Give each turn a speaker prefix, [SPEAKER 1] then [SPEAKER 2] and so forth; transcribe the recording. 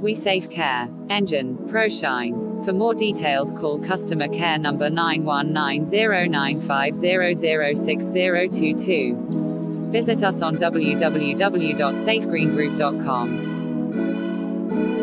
[SPEAKER 1] We Safe Care. Engine, Proshine. For more details call customer care number 9190950006022. Visit us on www.safegreengroup.com.